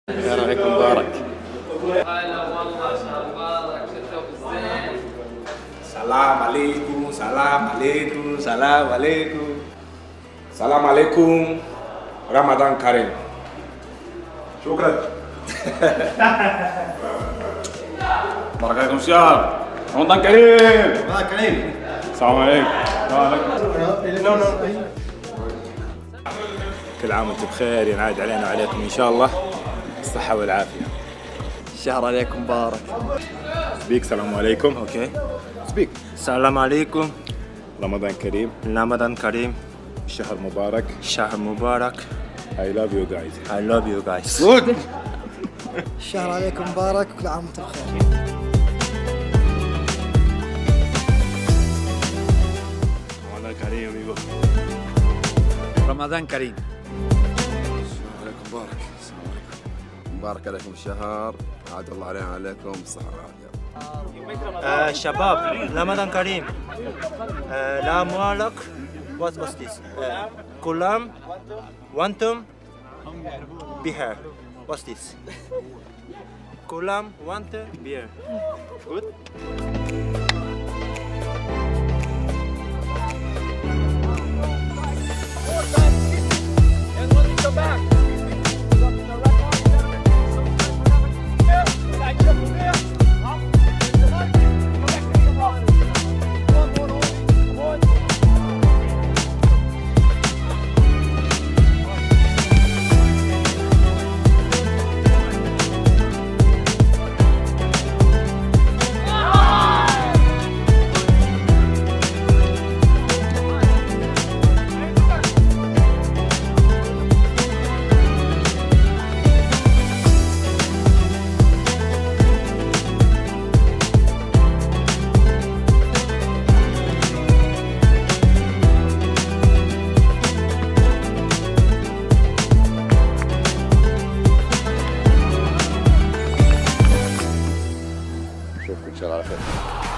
السلام عليكم مبارك. هلا والله شهر مبارك، شفتوا بالزين. سلام عليكم سلام عليكم سلام عليكم سلام عليكم. رمضان كريم. شكرا. بارك عليكم الشهر. رمضان كريم. رمضان كريم. السلام عليكم. كل عام وانتم بخير، ينعاد علينا وعليكم ان شاء الله الصحة والعافية. الشهر عليكم مبارك. سبيك سلام عليكم. اوكي. سبيك. السلام عليكم. رمضان كريم. رمضان كريم. شهر مبارك. شهر مبارك. I love you guys. I love you guys. الشهر عليكم مبارك وكل عام وانتم بخير. رمضان كريم amigo. رمضان كريم. عليكم مبارك. السلام عليكم. مبارك عليكم الشهر، عاد الله علينا وعليكم بالصحة والعافية. شباب رمضان كريم. لا مبارك. What's this? كلام وانتم بخير. What's this? كلام وانتم بخير. Good. نشوفكم إن شاء الله على خير.